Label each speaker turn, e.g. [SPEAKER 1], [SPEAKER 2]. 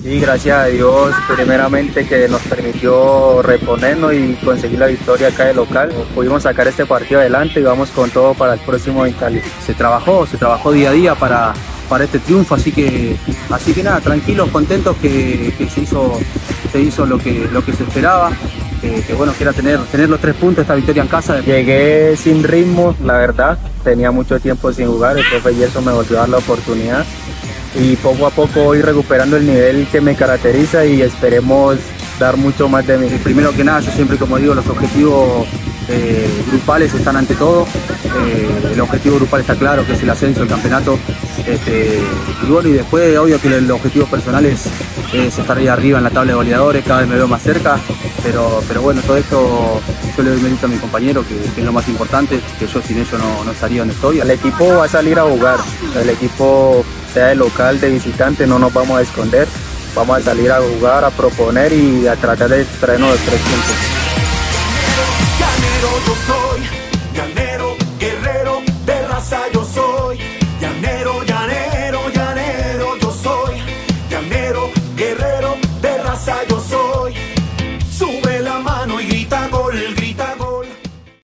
[SPEAKER 1] Y gracias a Dios, primeramente que nos permitió reponernos y conseguir la victoria acá de local. Pudimos sacar este partido adelante y vamos con todo para el próximo en Cali.
[SPEAKER 2] Se trabajó día a día para este triunfo, así que nada, tranquilos, contentos que se hizo lo que se esperaba. Que bueno, que era tener los 3 puntos, esta victoria en casa.
[SPEAKER 1] Llegué sin ritmo, la verdad, tenía mucho tiempo sin jugar, el profe Gerson me volvió a dar la oportunidad y poco a poco voy recuperando el nivel que me caracteriza y esperemos dar mucho más de mí.
[SPEAKER 2] Primero que nada, yo siempre, como digo, los objetivos grupales están ante todo. El objetivo grupal está claro, que es el ascenso, el campeonato. Y bueno, y después, obvio que el objetivo personal es estar ahí arriba en la tabla de goleadores, cada vez me veo más cerca. Pero bueno, todo esto yo le doy mérito a mi compañero, que es lo más importante, que yo sin ellos no estaría donde estoy.
[SPEAKER 1] El equipo va a salir a jugar, el equipo sea de local, de visitante, no nos vamos a esconder, vamos a salir a jugar, a proponer y a tratar de traernos los 3 puntos.
[SPEAKER 3] Llanero yo soy, llanero, guerrero, de raza yo soy, llanero, llanero, llanero yo soy, llanero, guerrero, de raza yo soy.